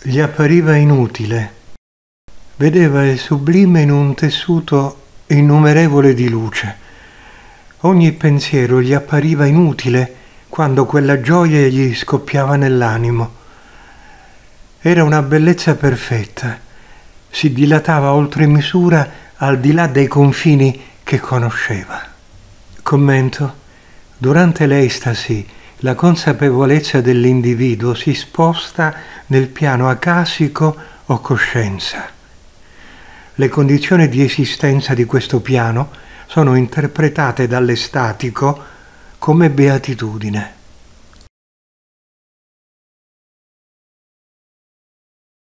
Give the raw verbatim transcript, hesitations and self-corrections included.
gli appariva inutile. Vedeva il sublime in un tessuto innumerevole di luce. Ogni pensiero gli appariva inutile quando quella gioia gli scoppiava nell'animo. Era una bellezza perfetta, si dilatava oltre misura al di là dei confini che conosceva. Commento: durante l'estasi, la consapevolezza dell'individuo si sposta nel piano acasico o coscienza. Le condizioni di esistenza di questo piano sono interpretate dall'estatico come beatitudine.